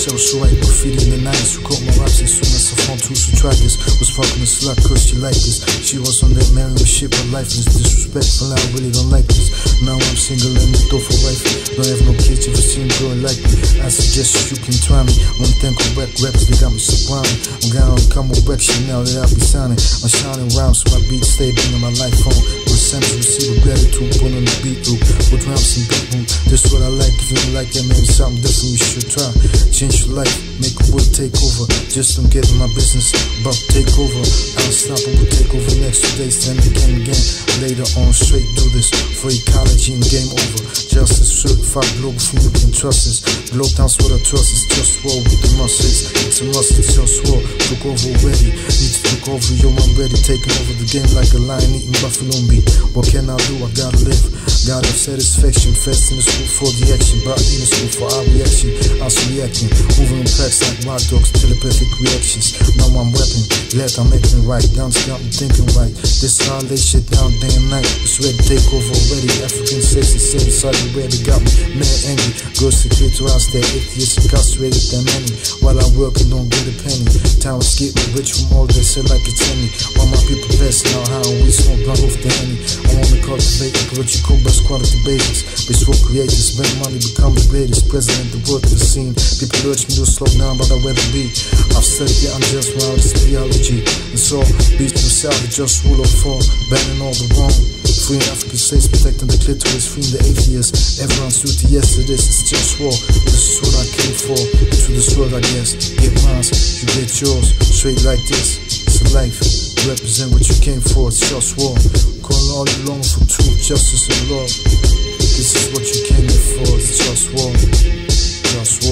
myself, so right graffiti in the 90s. Who caught my raps as soon as I found two who tried this. Was fucking a slut cause she liked this. She was on that married with shit, but lifeless. Disrespectful, I really don't like this. Now I'm single and the door for wife. Don't have no kids, if you see me growing like me, I suggest you can try me. One thing on rap raps, they got me sublime. I'm gonna come with back shit now that I be signing. I'm shining rhymes, so my beats stay in my life home. With sense, receive a gratitude, put on the beat loop. With rhymes and beat loop, this what I like. If you don't like that, maybe something different you should try. Change your life, make a world take over. Just don't get in my business, but take over. Unstoppable take over next 2 days, then again. Later on, straight do this for ecology and game over. Justice certified Globalfirm, you can trust this. Glow towns what I trust is JustWar with the muscles. It's a must, it's JustWar. Took over already, need to take over, yo, I'm ready. Taking over the game like a lion eating buffalo meat. What can I do? I gotta live. Gotta have satisfaction, fast in the school for the action. But in the school for our reaction, us reacting. Moving in packs like wild dogs, telepathic reactions. Now I'm rapping, glad I'm acting right. Down's got me thinking right. This how I lay shit down day and night. It's ready to take over already. African sexy, same side of where they got me mad angry. Girls secret to us, they're atheists, incarcerated than many. While I work and don't get a penny. Time to get me rich from all this, say like it's any. While my people passing out how we smoke blunt off the henny. I wanna cultivate ecological best quality basics. Base for creators, spend money, become the greatest. President, the world of the scene. People urge me to slow down, but I'd rather be. I've studied the unjust world, it's theology. And so, beats themselves, the just rule of four, banning all the wrong. Freeing African slaves, protecting the clitoris, freeing the atheists. Everyone's duty, yes it is, it's JustWar. This is what I came for, to this world I guess. Get mine, you get yours, straight like this. It's a life, represent what you came for, it's JustWar. Calling all you long for truth, justice and love. This is what you came here for, it's JustWar. JustWar.